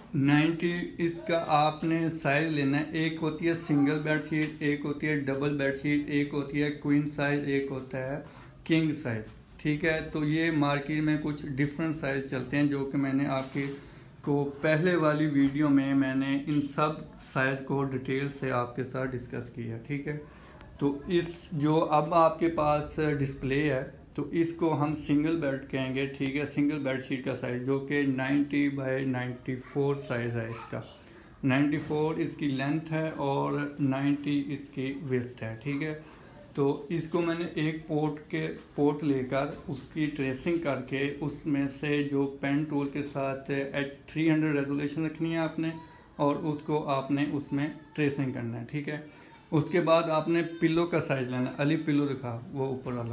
90 इसका आपने साइज लेना है। एक होती है सिंगल बेडशीट, एक होती है डबल बेडशीट, एक होती है क्वीन साइज, एक होता है किंग साइज। ठीक है, तो ये मार्केट में कुछ डिफरेंट साइज चलते हैं जो कि मैंने आपके को पहले वाली वीडियो में मैंने इन सब साइज को डिटेल से आपके साथ डिस्कस किया। ठीक है, तो इस जो अब आपके पास डिस्प्ले है तो इसको हम सिंगल बेड कहेंगे। ठीक है, सिंगल बेड शीट का साइज जो कि 90 बाय 94 साइज है इसका। 94 इसकी लेंथ है और 90 इसकी विड्थ है। ठीक है, तो इसको मैंने एक पोर्ट लेकर उसकी ट्रेसिंग करके उसमें से जो पेन टूल के साथ H300 रेजोल्यूशन रखनी है आपने और उसको आपने उसमें ट्रेसिंग करना है। ठीक है, उसके बाद आपने पिलो का साइज लेना। अली पिलो दिखा, वो ऊपर वाला,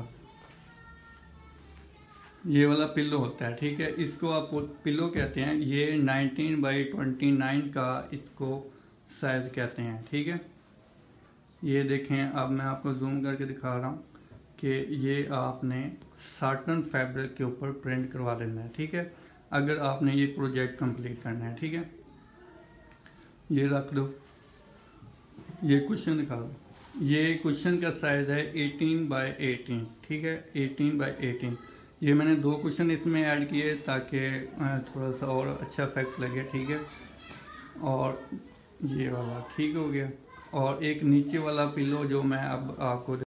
ये वाला पिलो होता है। ठीक है, इसको आप पिलो कहते हैं। ये 19 बाई 29 का इसको साइज कहते हैं। ठीक है, ये देखें, अब मैं आपको जूम करके दिखा रहा हूँ कि ये आपने साटन फैब्रिक के ऊपर प्रिंट करवा लेना है। ठीक है, अगर आपने ये प्रोजेक्ट कंप्लीट करना है। ठीक है, ये रख दो, ये क्वेश्चन दिखा दो। ये क्वेश्चन का साइज है 18 बाय 18। ठीक है, 18 बाय 18। ये मैंने दो क्वेश्चन इसमें ऐड किए ताकि थोड़ा सा और अच्छा इफेक्ट लगे। ठीक है, और ये वाला ठीक हो गया। और एक नीचे वाला पिलो जो मैं अब आपको